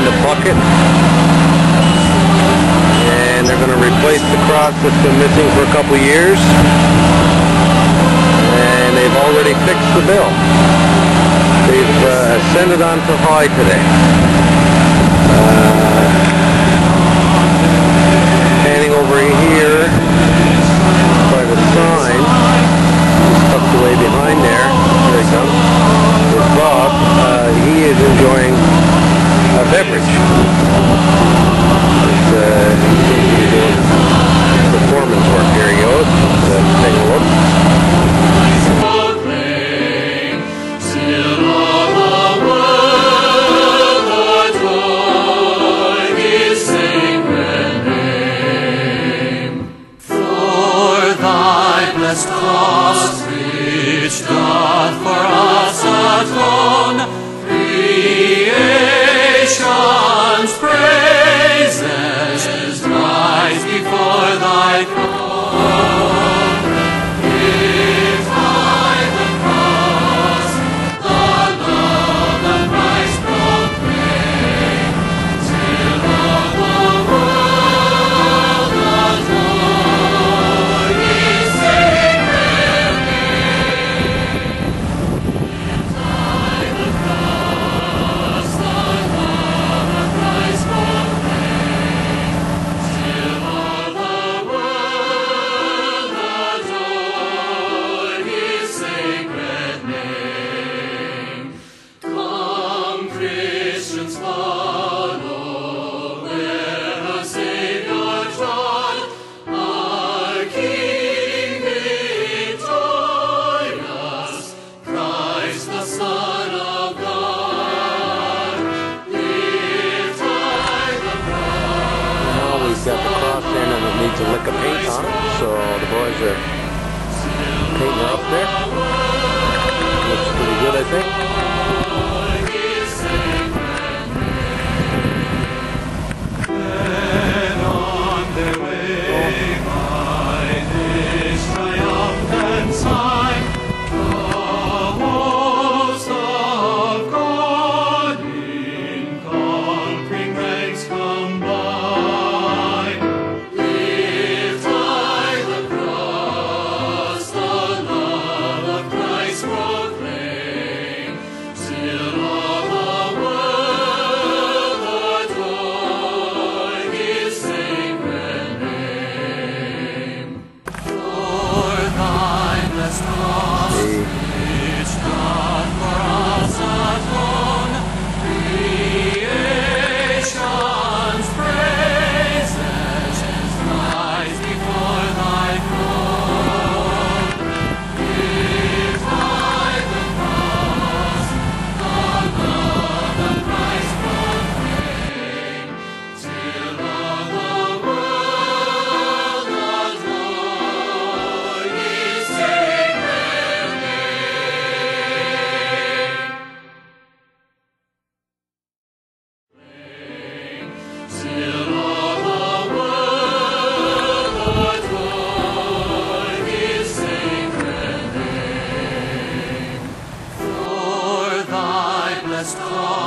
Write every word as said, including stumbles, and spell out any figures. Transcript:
a bucket. And they're going to replace the cross that's been missing for a couple years. And they've already fixed the bill. They've uh, sent it on to high today. Uh, standing over here by the sign, tucked away behind there, there he comes, is Bob. Uh, he is enjoying a beverage. It's, uh, he seems to be doing performance work. Here he goes. Let's take a look. Cross which doth for us atone, creation's praises rise before thy throne. Lift high the cross, the love of Christ proclaim, till all the world adore his sacred name. Lift high the cross, the love of Christ proclaim, till all the world adore his sacred name. Come, Christians, follow where the Savior trod, our King victorious, Christ the Son of God. Lift high the cross. Now we've got the cross in and it needs a lick of paint on it, so the boys are painting her up there. Looks pretty good, I think. Then on their way by this triumphant sign, the host of God in conquering ranks combine. Lift high the cross, the love of Christ proclaim, till all the world adore his sacred name. For thy blessed cross, which doth for us atone, creation's praises rise before thy throne. Lift high the cross, the love of Christ proclaim, till all the world adore his sacred name. Till all the world adore his sacred name. For thy blessed cross,